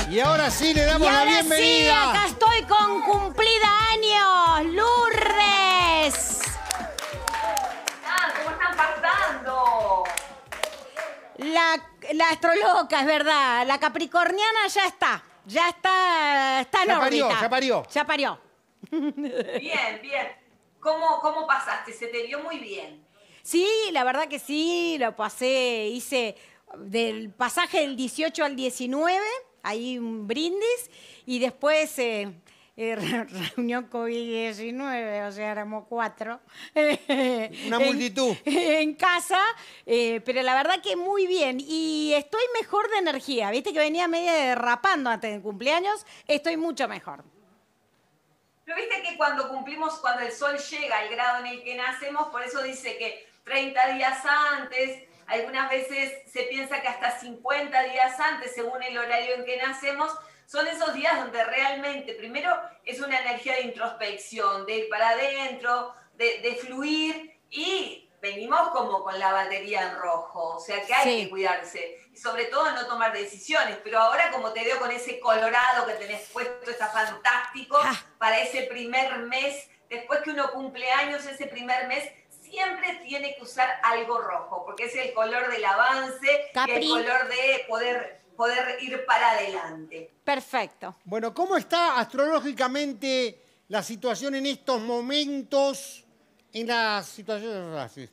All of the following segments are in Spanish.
Y ahora sí le Y damos la ahora sí, bienvenida. acá estoy con cumplida años, Lourdes. ¿Cómo están pasando? La astroloca, es verdad. La capricorniana ya está. Ya está en Ya parió, órbita. ya parió. Ya parió. Bien, bien. ¿Cómo pasaste? Se te vio muy bien. Sí, la verdad que sí, lo pasé, hice del pasaje del 18 al 19, ahí un brindis, y después reunión COVID-19, o sea, éramos 4. Una multitud. En casa, pero la verdad que muy bien, y estoy mejor de energía, viste que venía media derrapando antes del cumpleaños, estoy mucho mejor. Pero viste que cuando cuando el sol llega al grado en el que nacemos, por eso dice que 30 días antes, algunas veces se piensa que hasta 50 días antes, según el horario en que nacemos, son esos días donde realmente, primero, es una energía de introspección, de ir para adentro, de fluir, y venimos como con la batería en rojo, o sea que hay que cuidarse, y sobre todo no tomar decisiones, pero ahora como te veo con ese colorado que tenés puesto, está fantástico, para ese primer mes, después que uno cumple años, ese primer mes, siempre tiene que usar algo rojo, porque es el color del avance, y el color de poder ir para adelante. Perfecto. Bueno, ¿cómo está astrológicamente la situación en estos momentos? En las situaciones...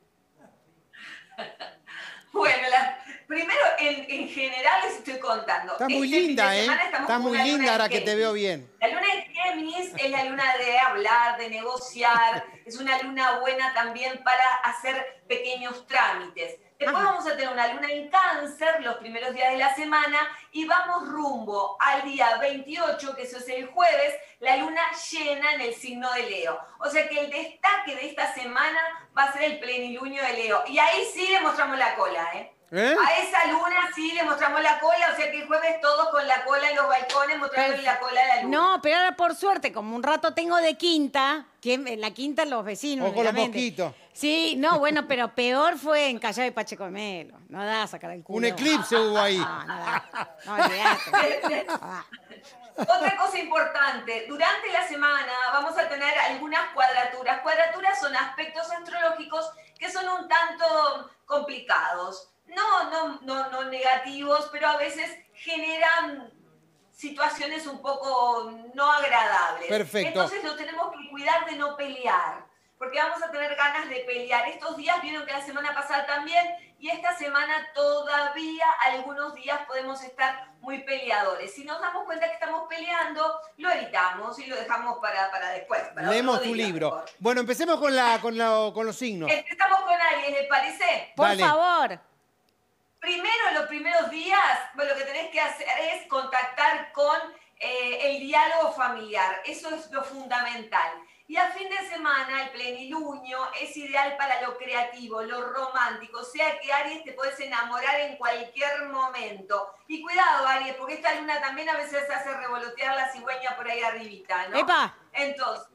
Bueno, primero, en general les estoy contando. Está muy linda, ¿eh? Está muy linda ahora que te veo bien. La luna de Géminis es la luna de hablar, de negociar. Es una luna buena también para hacer pequeños trámites. Después vamos a tener una luna en Cáncer los primeros días de la semana y vamos rumbo al día 28, que eso es el jueves, la luna llena en el signo de Leo. O sea que el destaque de esta semana va a ser el plenilunio de Leo. Y ahí sí le mostramos la cola, ¿eh? A esa luna sí le mostramos la cola, o sea que el jueves todos con la cola en los balcones mostrándole la cola a la luna. No, pero ahora por suerte, como un rato tengo de quinta, que en la quinta los vecinos. O con los mosquitos. Sí, no, bueno, pero peor fue en Callao y Pacheco de Melo. No da a sacar el culo. Un eclipse hubo ahí. No da. No, olvidate. Otra cosa importante, durante la semana vamos a tener algunas cuadraturas. Cuadraturas son aspectos astrológicos que son un tanto complicados. No negativos, pero a veces generan situaciones un poco no agradables. Perfecto. Entonces nos tenemos que cuidar de no pelear, porque vamos a tener ganas de pelear. Estos días vieron que la semana pasada también, y esta semana todavía algunos días podemos estar muy peleadores. Si nos damos cuenta que estamos peleando, lo evitamos y lo dejamos para después. Leemos tu libro. Mejor. Bueno, empecemos con los signos. Empezamos con Aries, ¿les parece? Por favor. Primero, los primeros días, bueno, lo que tenés que hacer es contactar con el diálogo familiar. Eso es lo fundamental. Y a fin de semana, el plenilunio es ideal para lo creativo, lo romántico. O sea que, Aries, te puedes enamorar en cualquier momento. Y cuidado, Aries, porque esta luna también a veces hace revolotear la cigüeña por ahí arribita, ¿no? ¡Epa! Entonces,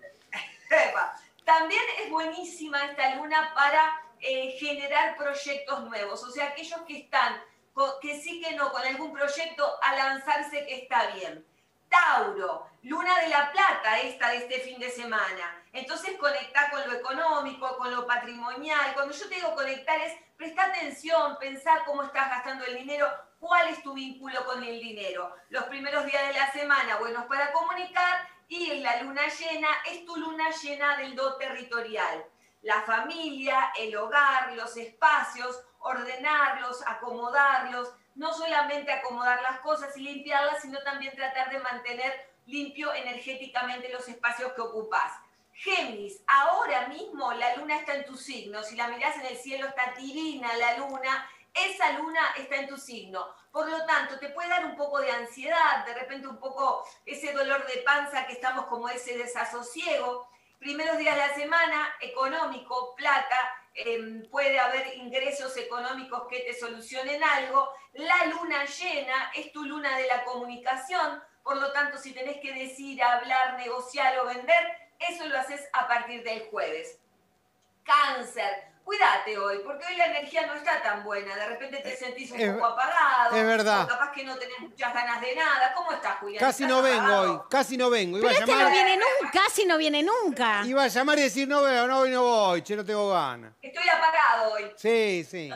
también es buenísima esta luna para generar proyectos nuevos. O sea, aquellos que están, que sí que no, con algún proyecto, a lanzarse que está bien. Tauro, luna de la plata esta de este fin de semana. Entonces conectar con lo económico, con lo patrimonial. Cuando yo te digo conectar es prestar atención, pensar cómo estás gastando el dinero, cuál es tu vínculo con el dinero. Los primeros días de la semana, buenos para comunicar, y la luna llena es tu luna llena del do territorial. La familia, el hogar, los espacios, ordenarlos, acomodarlos. No solamente acomodar las cosas y limpiarlas, sino también tratar de mantener limpio energéticamente los espacios que ocupás. Géminis, ahora mismo la luna está en tu signo. Si la mirás en el cielo está divina la luna. Esa luna está en tu signo. Por lo tanto, te puede dar un poco de ansiedad, de repente un poco ese dolor de panza que estamos como ese desasosiego. Primeros días de la semana, económico, plata, puede haber ingresos económicos que te solucionen algo. La luna llena es tu luna de la comunicación, por lo tanto, si tenés que decir, hablar, negociar o vender, eso lo haces a partir del jueves. Cáncer, cuídate hoy, porque hoy la energía no está tan buena. De repente te sentís un poco apagado. Es verdad. O capaz que no tenés muchas ganas de nada. ¿Cómo estás, Julián? Casi no vengo hoy, casi no vengo. Iba Pero a este llamar, no viene nunca, casi no viene nunca. iba a llamar y decir, no veo, no voy, che, no tengo ganas. Estoy apagado hoy. Sí, sí.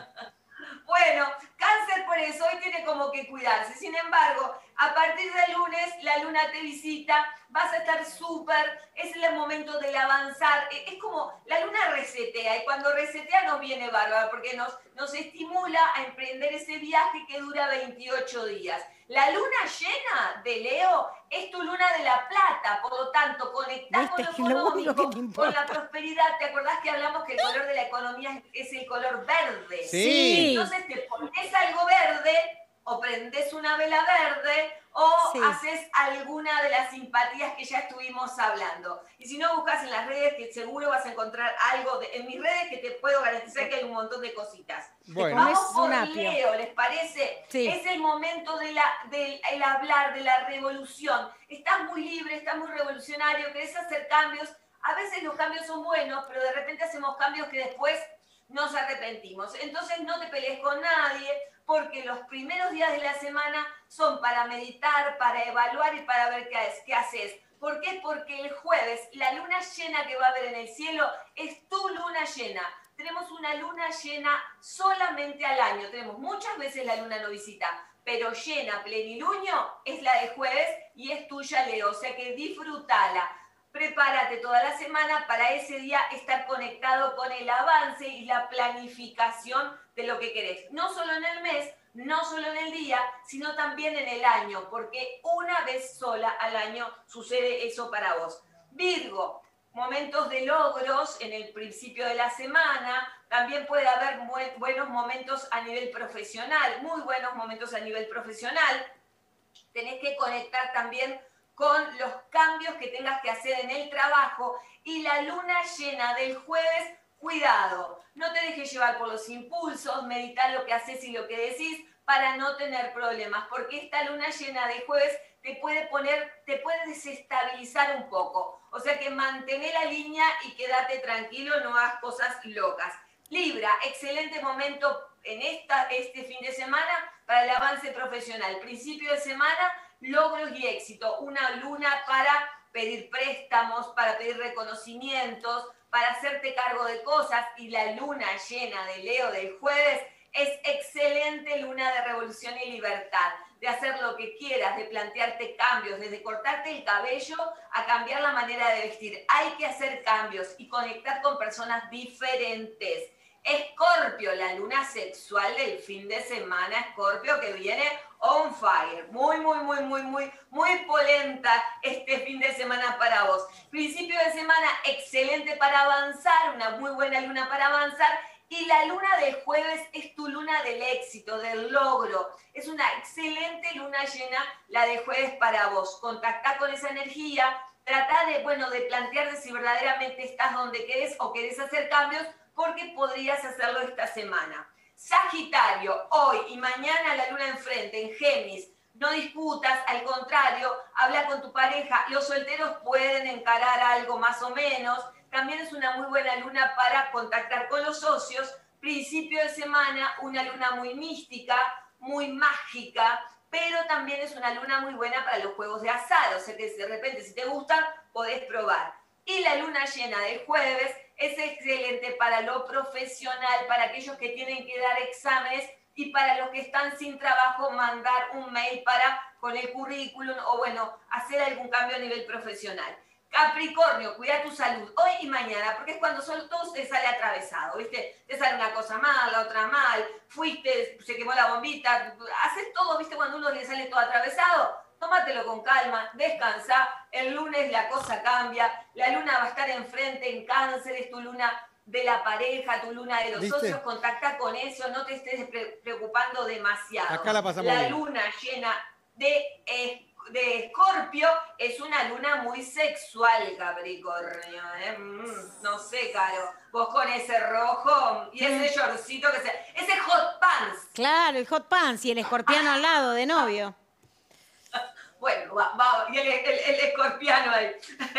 Bueno, cáncer por eso hoy tiene como que cuidarse. Sin embargo, a partir del lunes la luna te visita, vas a estar súper, es el momento del avanzar. Es como la luna resetea y cuando resetea nos viene bárbaro porque nos estimula a emprender ese viaje que dura 28 días. La luna llena de Leo es tu luna de la plata, por lo tanto, conectás con lo económico, con la prosperidad. ¿Te acordás que hablamos que el color de la economía es el color verde? Sí. Entonces te pones algo verde, o prendés una vela verde, o haces alguna de las simpatías que ya estuvimos hablando. Y si no, buscas en las redes, que seguro vas a encontrar algo en mis redes que te puedo garantizar que hay un montón de cositas. Bueno. Vamos por Leo, ¿les parece? Sí. Es el momento del hablar, de la revolución. Estás muy libre, estás muy revolucionario, querés hacer cambios. A veces los cambios son buenos, pero de repente hacemos cambios que después nos arrepentimos. Entonces no te pelees con nadie, porque los primeros días de la semana son para meditar, para evaluar y para ver qué haces. ¿Por qué? Porque el jueves la luna llena que va a haber en el cielo es tu luna llena. Tenemos una luna llena solamente al año. Tenemos muchas veces la luna no visita, pero llena, plenilunio, es la de jueves y es tuya, Leo. O sea que disfrútala. Prepárate toda la semana para ese día estar conectado con el avance y la planificación de lo que querés. No solo en el mes, no solo en el día, sino también en el año, porque una vez sola al año sucede eso para vos. Virgo, momentos de logros en el principio de la semana. También puede haber buenos momentos a nivel profesional, muy buenos momentos a nivel profesional. Tenés que conectar también con los cambios que tengas que hacer en el trabajo. Y la luna llena del jueves, cuidado, no te dejes llevar por los impulsos, medita lo que haces y lo que decís para no tener problemas, porque esta luna llena de jueves te puede desestabilizar un poco. O sea que mantén la línea y quédate tranquilo, no hagas cosas locas. Libra, excelente momento en este fin de semana para el avance profesional. Principio de semana, logros y éxito. Una luna para pedir préstamos, para pedir reconocimientos, para hacerte cargo de cosas. Y la luna llena de Leo del jueves es excelente luna de revolución y libertad, de hacer lo que quieras, de plantearte cambios, desde cortarte el cabello a cambiar la manera de vestir. Hay que hacer cambios y conectar con personas diferentes. Escorpio, la luna sexual del fin de semana, Escorpio, que viene on fire, muy polenta este fin de semana para vos. Principio de semana excelente para avanzar, una muy buena luna para avanzar. Y la luna del jueves es tu luna del éxito, del logro. Es una excelente luna llena la de jueves para vos. Contactá con esa energía, tratá de plantearte si verdaderamente estás donde querés o querés hacer cambios, porque podrías hacerlo esta semana. Sagitario, hoy y mañana la luna enfrente, en Géminis. No discutas, al contrario, habla con tu pareja. Los solteros pueden encarar algo más o menos. También es una muy buena luna para contactar con los socios. Principio de semana, una luna muy mística, muy mágica, pero también es una luna muy buena para los juegos de azar. O sea que de repente, si te gustan, podés probar. Y la luna llena del jueves es excelente para lo profesional, para aquellos que tienen que dar exámenes y para los que están sin trabajo, mandar un mail con el currículum o hacer algún cambio a nivel profesional. Capricornio, cuida tu salud hoy y mañana, porque es cuando todo te sale atravesado, ¿viste? Te sale una cosa mal, la otra mal, se quemó la bombita, haces todo, ¿viste? Cuando uno le sale todo atravesado, tómatelo con calma, descansa, el lunes la cosa cambia, la luna va a estar enfrente en Cáncer, es tu luna de la pareja, tu luna de los socios, contacta con eso, no te estés preocupando demasiado. Acá la pasamos bien. Luna llena de Escorpio es una luna muy sexual, Capricornio. No sé, Caro, vos con ese rojo y ese shortcito ese hot pants. Claro, el hot pants y el escorpiano al lado de novio. Bueno, y el escorpiano ahí.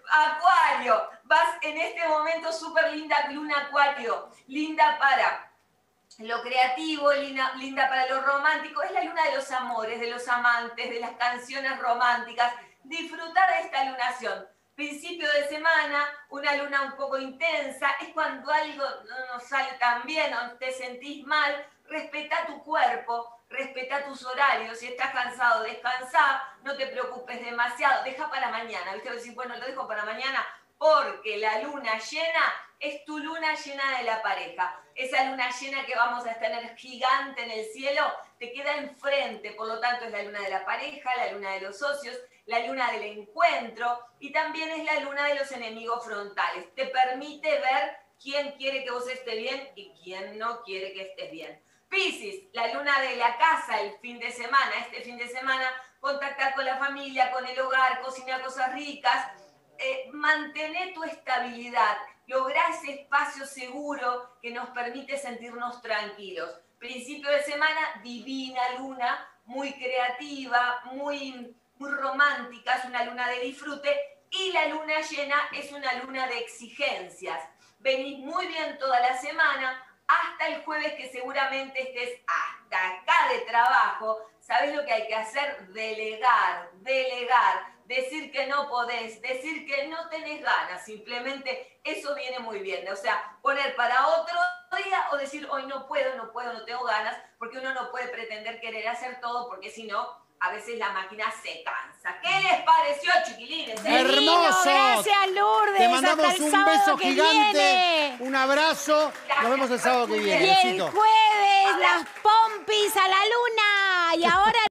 Acuario, vas en este momento súper linda, luna Acuario, linda para lo creativo, linda para lo romántico, es la luna de los amores, de los amantes, de las canciones románticas. Disfrutar de esta lunación. Principio de semana, una luna un poco intensa, es cuando algo no sale tan bien o te sentís mal. Respeta tu cuerpo, respeta tus horarios. Si estás cansado, descansá, no te preocupes demasiado, deja para mañana. ¿Viste? Decir, bueno, lo dejo para mañana porque la luna llena es tu luna llena de la pareja. Esa luna llena que vamos a tener gigante en el cielo te queda enfrente, por lo tanto es la luna de la pareja, la luna de los socios, la luna del encuentro y también es la luna de los enemigos frontales. Te permite ver quién quiere que vos estés bien y quién no quiere que estés bien. Piscis, la luna de la casa, el fin de semana, este fin de semana, contactar con la familia, con el hogar, cocinar cosas ricas, mantener tu estabilidad, lograr ese espacio seguro que nos permite sentirnos tranquilos. Principio de semana, divina luna, muy creativa, muy romántica, es una luna de disfrute y la luna llena es una luna de exigencias. Venís muy bien toda la semana, hasta el jueves que seguramente estés hasta acá de trabajo. ¿Sabés lo que hay que hacer? Delegar, decir que no podés, decir que no tenés ganas, simplemente eso viene muy bien. O sea, poner para otro día o decir hoy no puedo, no tengo ganas, porque uno no puede pretender querer hacer todo, porque si no, a veces la máquina se cansa. ¿Qué les pareció, chiquilines? ¡Hermoso! Gracias, Lourdes. Te mandamos hasta el un sábado beso que gigante, viene. un abrazo. Nos vemos el sábado que viene. Y el Besito. jueves, las pompis a la luna. Y ahora